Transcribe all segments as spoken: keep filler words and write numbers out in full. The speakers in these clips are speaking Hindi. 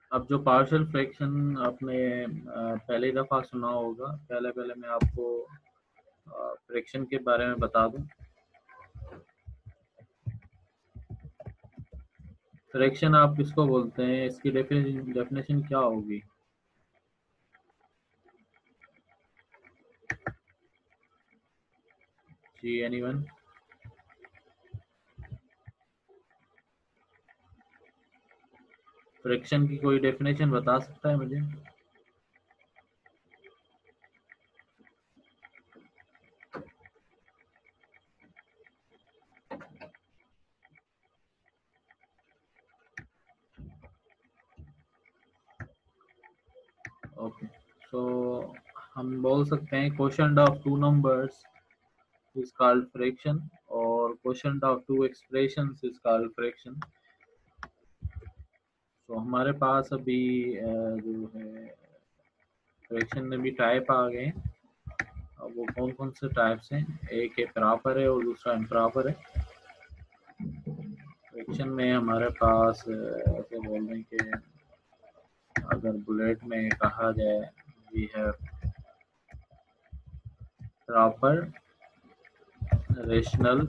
अब जो पार्शियल फ्रैक्शन आपने अ, पहली दफ़ा सुना होगा, पहले पहले मैं आपको फ्रैक्शन के बारे में बता दूं। फ्रैक्शन आप किसको बोलते हैं, इसकी डेफिनेशन डेफिनेशन क्या होगी? जी एनीवन? फ्रैक्शन की कोई डेफिनेशन बता सकता है मुझे? ओके, सो हम बोल सकते हैं quotient of two numbers is called fraction और quotient of two expressions is called fraction. तो हमारे पास अभी अ, जो है फ्रैक्शन में भी टाइप आ गए हैं। अब वो कौन कौन से टाइप्स हैं? एक है प्रॉपर है और दूसरा इम्प्रॉपर है। फ्रैक्शन में हमारे पास अ, ऐसे बोल दें कि अगर बुलेट में कहा जाए we have proper, rational,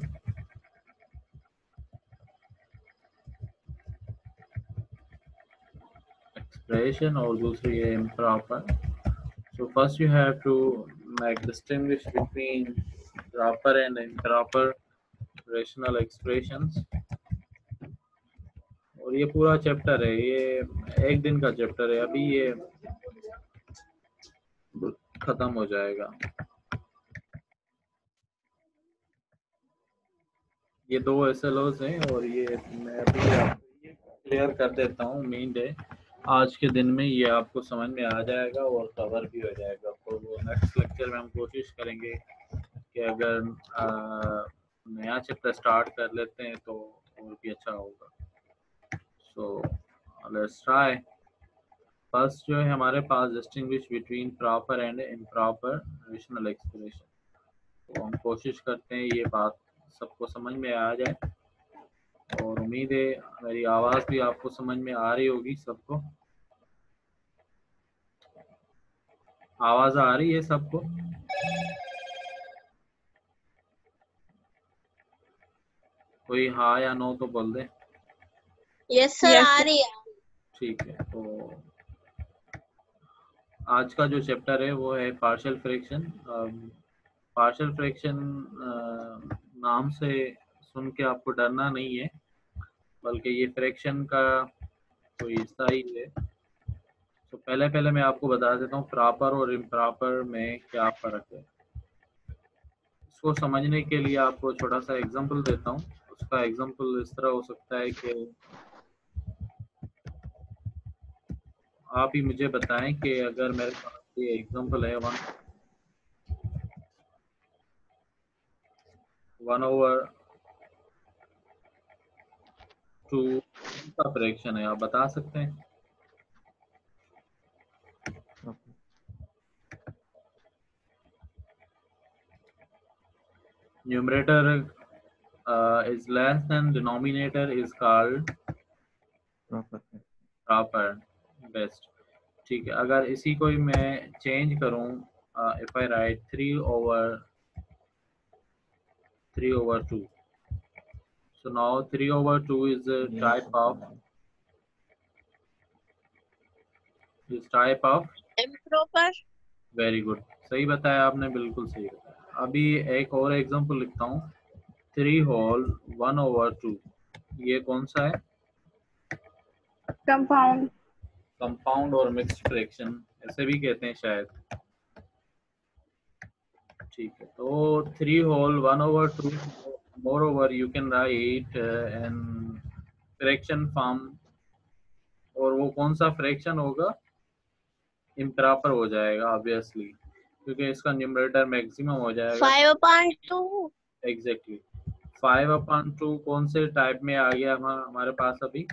expression और दूसरी है improper. So first you have to like distinguish between proper and improper rational expressions। और ये पूरा चैप्टर है, ये एक दिन का चैप्टर है, अभी ये खत्म हो जाएगा। ये दो एस एल ओज हैं और ये मैं अभी आपको क्लियर कर देता हूँ। उम्मीद है आज के दिन में ये आपको समझ में आ जाएगा और कवर भी हो जाएगा। तो वो नेक्स्ट लेक्चर में हम कोशिश करेंगे कि अगर आ, नया चैप्टर स्टार्ट कर लेते हैं तो और भी अच्छा होगा। So let's try. फर्स्ट जो है हमारे पास distinguish between proper and improper rational expression. तो हम कोशिश करते हैं ये बात सबको समझ में आ जाए और उम्मीद है मेरी आवाज़ भी आपको समझ में आ रही होगी सबको। आवाज़ आ रही है सबको? कोई हाँ या नो तो बोल दे। यस सर, आ रही है। ठीक है, तो आज का जो चैप्टर है वो है पार्शियल फ्रैक्शन। पार्शियल फ्रैक्शन नाम से सुन के आपको डरना नहीं है, बल्कि ये फ्रैक्शन का कोई हिस्सा ही है। तो पहले पहले मैं आपको बता देता हूँ प्रॉपर और इम्प्रॉपर में क्या फ़र्क है। इसको समझने के लिए आपको छोटा सा एग्जांपल देता हूँ। उसका एग्जांपल इस तरह हो सकता है कि आप ही मुझे बताएं कि अगर मेरे पास ये एग्जांपल है वन वन ओवर टू का फ्रैक्शन है, आप बता सकते हैं? Numerator is less than denominator is called proper best. ठीक है, अगर इसी को ही मैं चेंज करूं, if I write three over three over two, so now three over two is a type of is type of improper. Very good, सही बताया आपने, बिल्कुल सही बताया। अभी एक और एग्जांपल लिखता हूँ, three whole one over two, ये कौन सा है? कंपाउंड। कंपाउंड और मिक्स्ड फ्रैक्शन ऐसे भी कहते हैं शायद। ठीक है, तो three whole one over two, more over you can write an fraction form, और वो कौन सा फ्रैक्शन होगा? इम्प्रॉपर हो जाएगा ऑब्वियसली, क्योंकि इसका न्यूमरेटर मैक्सिमम हो जाएगा। Five upon two. Exactly, five upon two कौन से टाइप में आ गया हमारे पास अभी?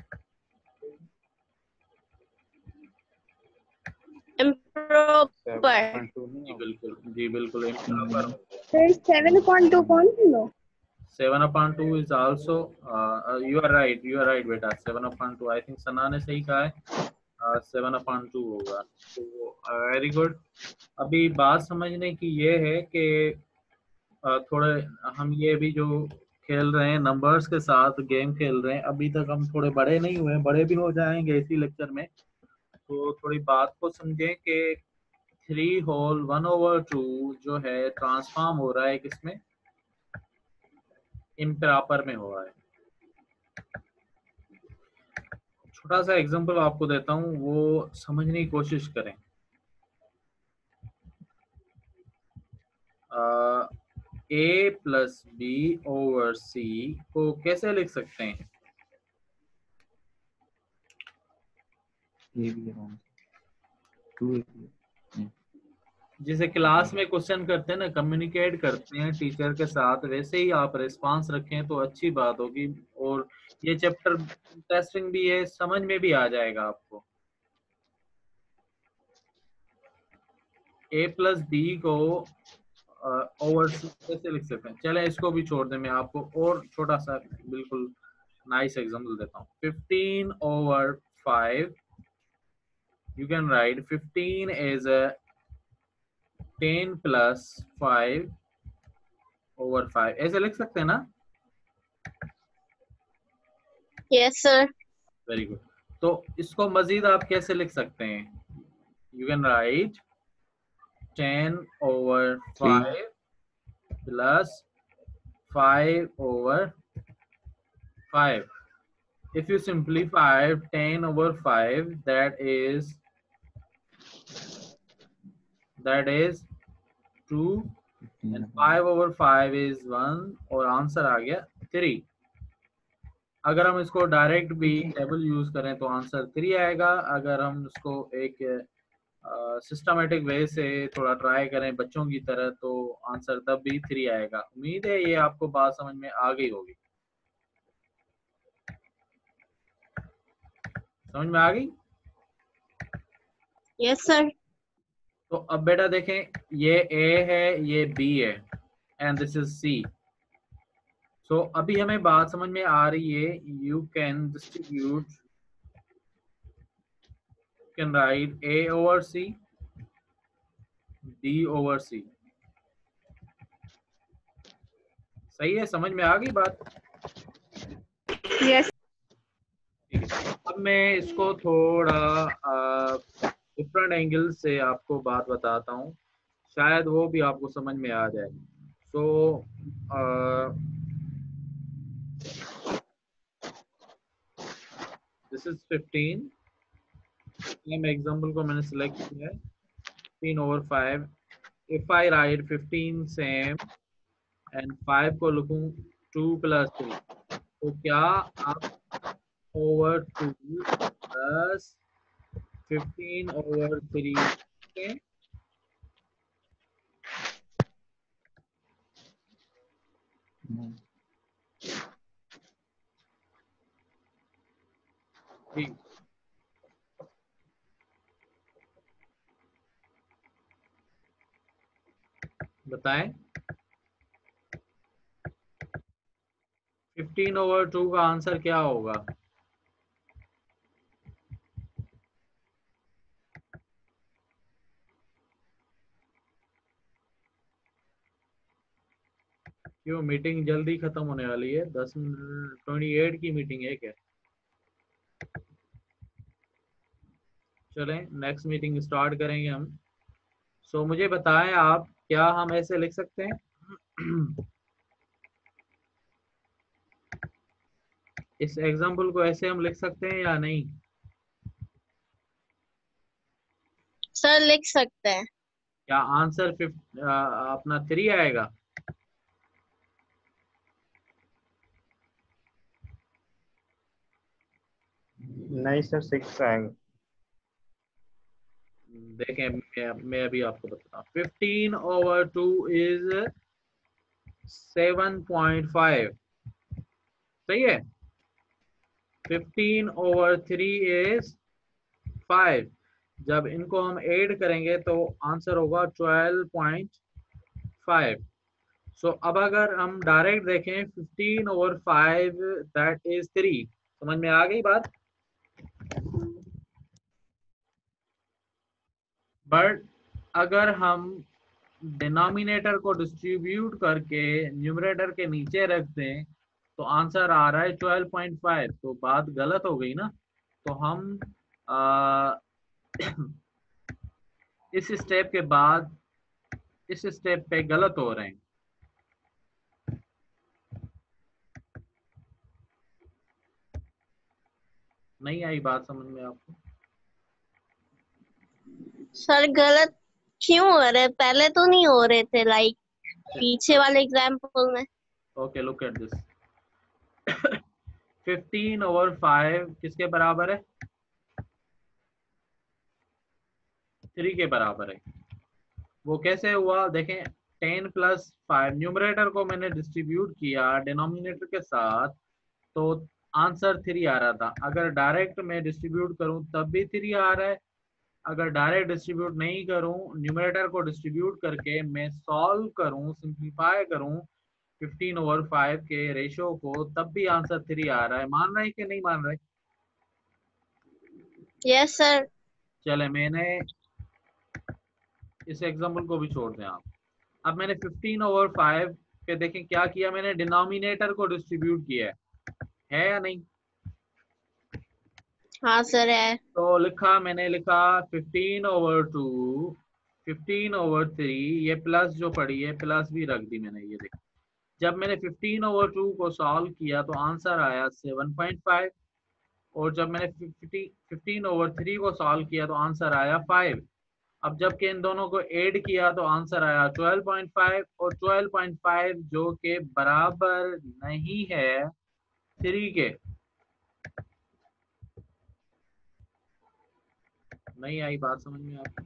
इम्प्रॉपर। जी बिल्कुल, जी बिल्कुल इम्प्रॉपर। फिर सेवन अपॉन टू कौन सी लो? Seven upon two is also, you are right, you are right बेटा, seven upon two, I think Sana ने सही कहा है। सेवन अपॉन टू होगा। तो वेरी गुड। अभी बात समझने की ये है कि अ, थोड़े हम ये भी जो खेल रहे हैं नंबर्स के साथ गेम खेल रहे हैं, अभी तक हम थोड़े बड़े नहीं हुए हैं, बड़े भी हो जाएंगे इसी लेक्चर में। तो थोड़ी बात को समझें कि three whole one over two जो है ट्रांसफॉर्म हो रहा है किसमें, इम्प्रॉपर में हो रहा है। छोटा सा एग्जांपल आपको देता हूँ, वो समझने की कोशिश करें। A plus B over C को कैसे लिख सकते हैं? A B around to A B. जैसे क्लास में क्वेश्चन करते हैं ना, कम्युनिकेट करते हैं टीचर के साथ, वैसे ही आप रिस्पांस रखें तो अच्छी बात होगी। और ये चैप्टर इंटरेस्टिंग भी है, समझ में भी आ जाएगा आपको। ए प्लस बी को ओवर सी कैसे लिख सकते हैं? चलें इसको भी छोड़ दें, मैं आपको और छोटा सा बिल्कुल नाइस एग्जांपल देता हूँ। Fifteen over five, you can write fifteen is a ten plus five over five, ऐसे लिख सकते हैं ना? Yes sir. Very good. तो इसको मजीद आप कैसे लिख सकते हैं? You can write ten over five plus five over five. If you simplify ten over five, that is that is two, and five over five is one, और आंसर आ गया three. अगर हम इसको डायरेक्ट भी टेबल यूज करें तो आंसर थ्री आएगा। अगर हम इसको एक सिस्टमेटिक वे से थोड़ा ट्राई करें बच्चों की तरह तो आंसर तब भी थ्री आएगा। उम्मीद है ये आपको बात समझ में आ गई होगी। समझ में आ गई? Yes sir. तो अब बेटा देखें, ये ए है, ये बी है, and this is C. So अभी हमें बात समझ में आ रही है। You can distribute, can write A over C, B over C. सही है? समझ में आ गई बात? यस। अब मैं इसको थोड़ा डिफरेंट एंगल से आपको बात बताता हूँ, शायद वो भी आपको समझ में आ जाए। So this is fifteen. Example को मैंने सिलेक्ट किया है fifteen over five. If I write fifteen same and five को लिखूं टू प्लस थ्री, तो क्या आप over two plus fifteen over three के ठीक बताएं? फिफ्टीन ओवर टू का आंसर क्या होगा? क्यों, मीटिंग जल्दी खत्म होने वाली है? दस मिनट, ट्वेंटी एट की मीटिंग है क्या? चलें नेक्स्ट मीटिंग स्टार्ट करेंगे हम। सो so, मुझे बताएं आप, क्या हम ऐसे लिख सकते हैं? इस एग्जाम्पल को ऐसे हम लिख सकते हैं या नहीं? सर लिख सकते हैं। क्या आंसर फिफ्थ अपना थ्री आएगा? नहीं सर, सिक्स आएगा। देखें मैं, मैं अभी आपको बताता हूँ। Fifteen over two is seven point five, सही है। Fifteen over three is five. जब इनको हम ऐड करेंगे तो आंसर होगा ट्वेल्व पॉइंट फाइव। सो अब अगर हम डायरेक्ट देखें fifteen over five that is three. समझ में आ गई बात? बट अगर हम डिनोमिनेटर को डिस्ट्रीब्यूट करके न्यूमरेटर के नीचे रख दें तो आंसर आ रहा है ट्वेल्व पॉइंट फाइव, तो बात गलत हो गई ना। तो हम आ, इस स्टेप के बाद इस स्टेप पे गलत हो रहे हैं। नहीं आई बात समझ में आपको? सर गलत क्यों हो रहे? पहले तो नहीं हो रहे थे, लाइक पीछे वाले एग्जाम्पल में। Okay, look at this. Fifteen over five किसके बराबर है? थ्री के बराबर है। वो कैसे हुआ देखें, टेन प्लस फाइव, न्यूमरेटर को मैंने डिस्ट्रीब्यूट किया डिनोमिनेटर के साथ तो आंसर थ्री आ रहा था। अगर डायरेक्ट मैं डिस्ट्रीब्यूट करूं तब भी थ्री आ रहा है, अगर डायरेक्ट डिस्ट्रीब्यूट नहीं करूं, न्यूमरेटर को डिस्ट्रीब्यूट करके मैं सॉल्व करूं, सिंप्लीफाई करूं फिफ्टीन ओवर फाइव के रेशियो को, तब भी आंसर थ्री आ रहा है। मान रहे हैं कि नहीं मान रहे? Yes sir. चले, मैंने इस एग्जांपल को भी छोड़ दें आप। अब मैंने फिफ्टीन ओवर फाइव पे देखें क्या किया, मैंने डिनोमिनेटर को डिस्ट्रीब्यूट किया है, है या नहीं? हाँ सर है। तो लिखा, मैंने लिखा fifteen over two, fifteen over three, ये प्लस जो पड़ी है प्लस भी रख दी मैंने। ये देखो, जब मैंने फिफ्टीन ओवर टू को सॉल्व किया तो आंसर आया सेवन पॉइंट फाइव, और जब मैंने फिफ्टीन ओवर थ्री को सॉल्व किया तो आंसर आया फाइव। अब जबकि इन दोनों को ऐड किया तो आंसर आया ट्वेल्व पॉइंट फाइव, और ट्वेल्व पॉइंट फाइव जो के बराबर नहीं है थ्री के। नहीं आई बात समझ में आपको?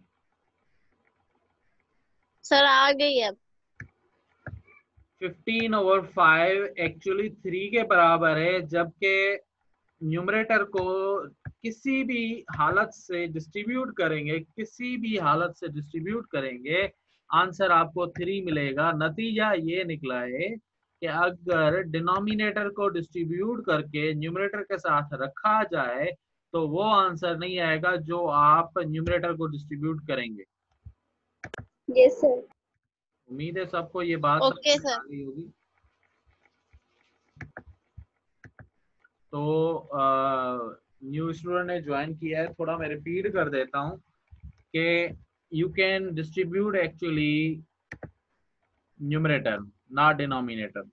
सर आ गई अब। Fifteen over five actually three के बराबर है, जबकि न्यूमरेटर को किसी भी हालत से डिस्ट्रीब्यूट करेंगे, किसी भी हालत से डिस्ट्रीब्यूट करेंगे आंसर आपको थ्री मिलेगा। नतीजा ये निकला है कि अगर डिनोमिनेटर को डिस्ट्रीब्यूट करके न्यूमरेटर के साथ रखा जाए तो वो आंसर नहीं आएगा जो आप न्यूमरेटर को डिस्ट्रीब्यूट करेंगे। Yes sir. उम्मीद है सबको ये बात समझ ओके में आ सर। गई होगी। तो न्यू स्टूडेंट ने ज्वाइन किया है, थोड़ा मैं रिपीट कर देता हूँ कि you can distribute actually numerator, not denominator.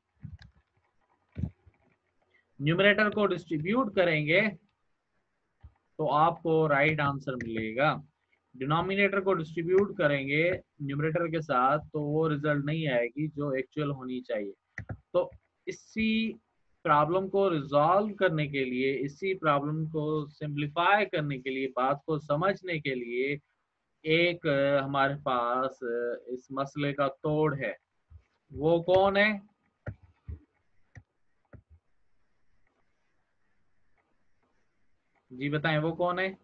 Numerator को डिस्ट्रीब्यूट करेंगे तो आपको राइट आंसर मिलेगा, डिनोमिनेटर को डिस्ट्रीब्यूट करेंगे न्यूमरेटर के साथ तो वो रिजल्ट नहीं आएगी जो एक्चुअल होनी चाहिए। तो इसी प्रॉब्लम को रिजॉल्व करने के लिए, इसी प्रॉब्लम को सिंप्लीफाई करने के लिए, बात को समझने के लिए एक अ, हमारे पास अ, इस मसले का तोड़ है। वो कौन है? जी बताएं, वो कौन है?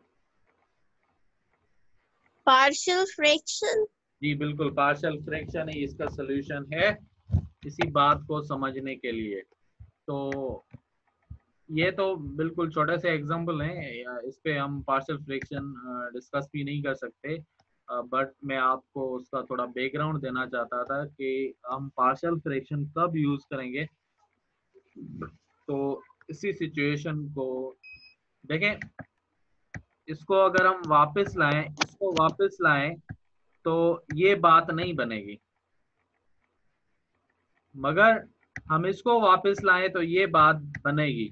Partial fraction. जी बिल्कुल, पार्शियल फ्रैक्शन ही इसका सलूशन है, इसी बात को समझने के लिए। तो ये तो बिल्कुल छोटे से एग्जांपल हैं, इस पे हम पार्शियल फ्रैक्शन डिस्कस भी नहीं कर सकते, बट मैं आपको उसका थोड़ा बैकग्राउंड देना चाहता था कि हम पार्शियल फ्रैक्शन कब यूज करेंगे। तो इसी सिचुएशन को देखें, इसको अगर हम वापस लाएं, इसको वापस लाएं तो ये बात नहीं बनेगी, मगर हम इसको वापस लाएं तो ये बात बनेगी।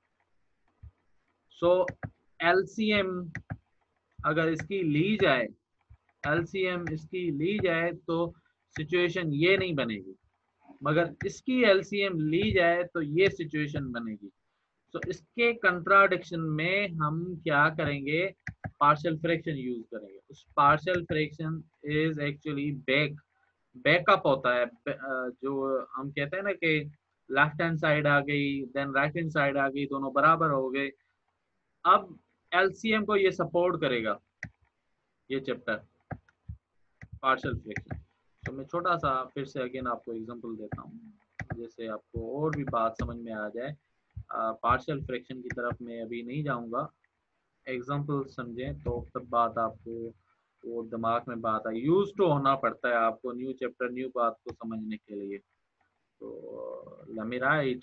सो एलसीएम अगर इसकी ली जाए, एलसीएम इसकी ली जाए तो सिचुएशन ये नहीं बनेगी, मगर इसकी एलसीएम ली जाए तो ये सिचुएशन बनेगी। तो इसके कंट्राडिक्शन में हम क्या करेंगे, पार्शियल फ्रैक्शन यूज करेंगे। उस partial fraction is actually back backup होता है, जो हम कहते हैं ना कि लेफ्ट हैंड साइड आ गई देन राइट हैंड साइड आ गई, दोनों बराबर हो गए। अब एलसीएम को ये सपोर्ट करेगा, ये चैप्टर पार्शियल फ्रैक्शन। तो मैं छोटा सा फिर से अगेन आपको एग्जांपल देता हूँ जैसे आपको और भी बात समझ में आ जाए। पार्शियल फ्रैक्शन की तरफ मैं अभी नहीं जाऊंगा, एग्जांपल समझें तो तब बात आपको वो दिमाग में बात आई, यूज टू होना पड़ता है आपको न्यू चैप्टर न्यू बात को समझने के लिए। तो let me write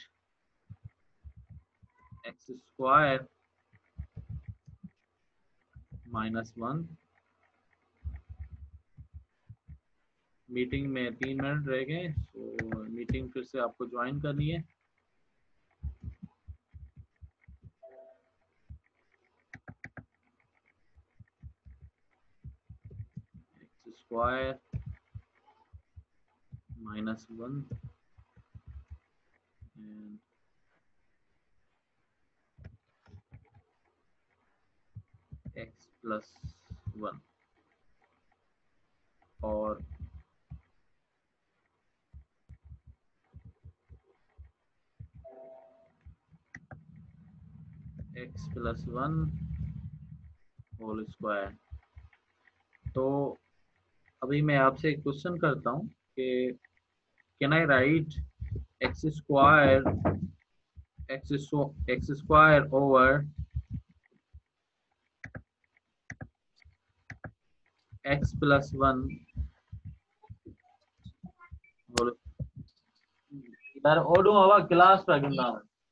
x square minus one. Meeting में तीन मिनट रह गए, तो मीटिंग फिर से आपको ज्वाइन करनी है। X square minus one and x plus one और x plus one whole square. तो अभी मैं आपसे एक क्वेश्चन करता हूँ कि can I write x square x x square over x plus one whole. यार ओडू हवा क्लास पे गिनना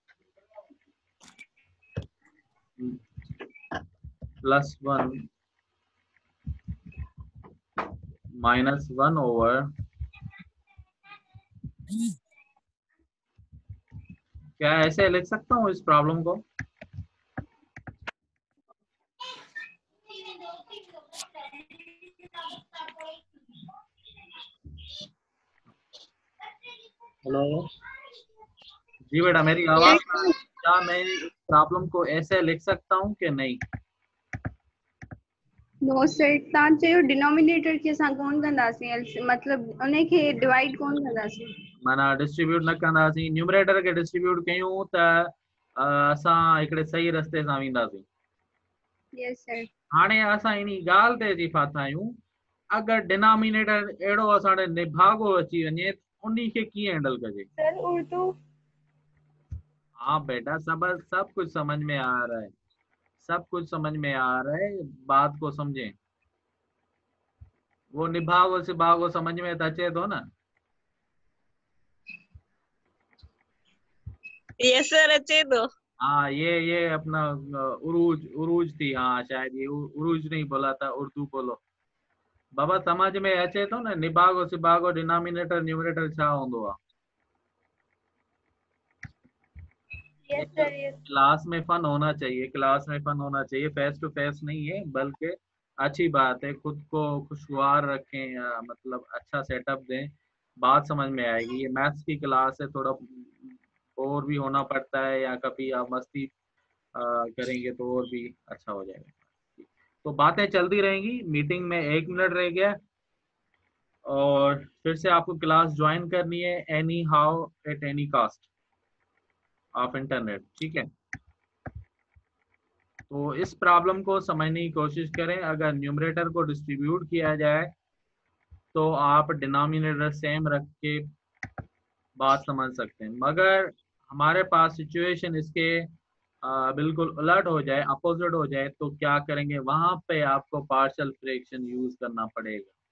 plus one minus one over क्या ऐसे लिख सकता हूँ इस प्रॉब्लम को? हेलो जी बेटा, मेरी आवाज क्या मैं इस प्रॉब्लम को ऐसे लिख सकता हूँ कि नहीं? नो सर, तव्हां चयो डिनोमिनेटर खे असां कोन कंदासीं, मतलब उन खे डिवाइड कोन कंदासीं। माना डिस्ट्रीब्यूट न कंदासीं, न्यूमरेटर के डिस्ट्रीब्यूट कयूं त असां हिकिड़े सही रस्ते सां वेंदासीं। Yes sir. हाणे असां इन ॻाल्हि ते जी फाथा आहियूं, अगरि डिनोमिनेटर अहिड़ो असां ॾे निभागो अची वञे उन खे कीअं हैंडल कजे? सर उर्दू। हाँ बेटा, सब सब कुछ समझ में आ रहा है, सब कुछ समझ में आ रहा है, बात को समझें। वो निभागो सिभागो समझ में तो अचे तो ना? यस सर अचे तो। हाँ ये ये अपना उरूज उरूज थी, हाँ शायद ये उ- उरूज नहीं बोला था, उर्दू बोलो बाबा, समझ में अचे तो ना? निभागो सिभागो डिनोमिनेटर न्यूमरेटर छा होंदो आहे? Yes sir yes. क्लास में फन होना चाहिए, क्लास में फन होना चाहिए, फेस टू फेस नहीं है, बल्कि अच्छी बात है, खुद को खुशगवार रखें, या मतलब अच्छा सेटअप दें, बात समझ में आएगी। ये मैथ्स की क्लास है, थोड़ा और भी होना पड़ता है, या कभी आप मस्ती आ, करेंगे तो और भी अच्छा हो जाएगा। तो बातें चलती रहेंगी, मीटिंग में एक मिनट रह गया और फिर से आपको क्लास ज्वाइन करनी है, anyhow at any cost of internet, ठीक है? तो इस प्रॉब्लम को समझने की कोशिश करें। अगर न्यूमरेटर को डिस्ट्रीब्यूट किया जाए तो आप डिनोमिनेटर सेम रख के बात समझ सकते हैं, मगर हमारे पास सिचुएशन इसके आ, बिल्कुल उलट हो जाए, अपोजिट हो जाए, तो क्या करेंगे? वहां पे आपको पार्शियल फ्रैक्शन यूज करना पड़ेगा।